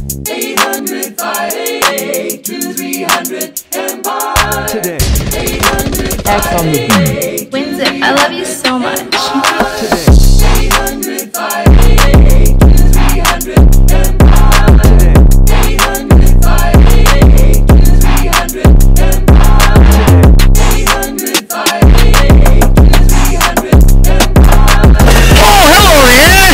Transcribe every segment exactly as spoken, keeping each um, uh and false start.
eight hundred, five eight eight, two three hundred, Empire. Today. eight hundred, X on the beat. Winzip, I love you so much. Today. eight hundred, five eight eight, two three hundred, Empire. Today. eight hundred, five eight eight, two three hundred, Empire. eight hundred, five eight eight, two three hundred, Empire. Oh, hello, yeah!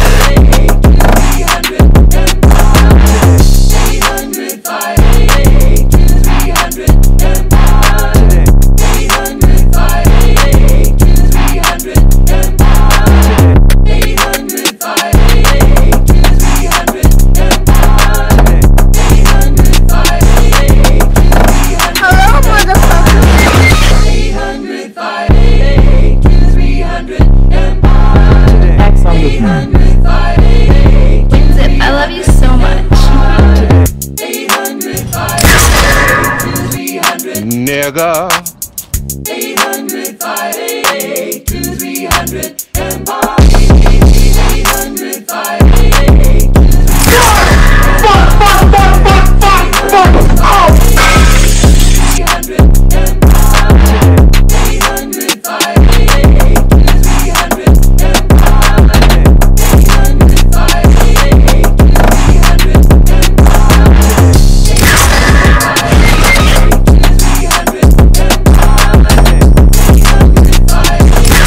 eight hundred, five eight eight, two three hundred, Empire. eight hundred, five eight eight, two three hundred, Empire. eight hundred, five eight eight, two three hundred, Empire. eight hundred, five eight eight, two three hundred. Hello, motherfucker. eight hundred, five eight eight, two three hundred, Empire. X on the eight beat. hundred, five eight eight, Winzip, I love you so much. eight hundred, five eight eight, two three hundred. Nigga. eight hundred, five eight eight, two three hundred, Empire. eight hundred, five eight eight, two three hundred. Fuck, fuck, fuck, fuck, fuck, fuck, oh! three hundred, Empire. eight hundred, five eight eight, two three hundred, Empire. eight hundred, five eight eight, two three hundred, Empire. eight hundred, five eight eight, two three hundred, Empire. eight hundred, five eight eight,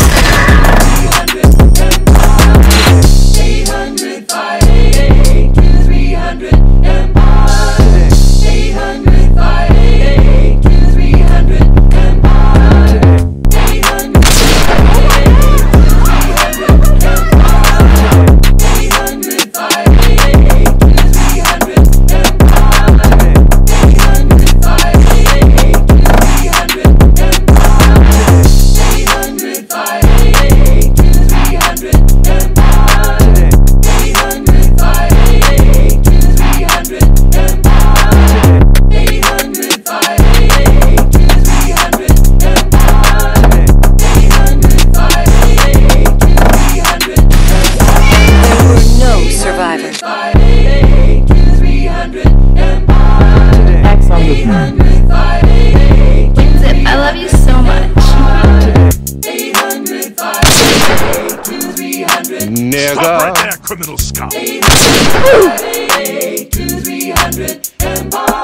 two three hundred, Empire. eight hundred, five eight eight, two three hundred, Empire. eight hundred, five eight eight, two three hundred, Empire. eight hundred, five eight eight, two three hundred, Empire. eight hundred, five eight eight, two three hundred, Empire. eight hundred, five eight eight, two three hundred, Empire. eight hundred, five eight eight, two three hundred, Empire. eight hundred, five eight eight, two three hundred, Empire. eight hundred, five eight eight, two three hundred, There were no survivors. five eight eight, two three hundred, Empire. X on the eight beat. hundred, five eight eight, Winzip, I love you so much. eight hundred, five eight eight, two three hundred. Nigga. Stop right there, criminal scum. eight hundred, five eight eight, two three hundred, Empire.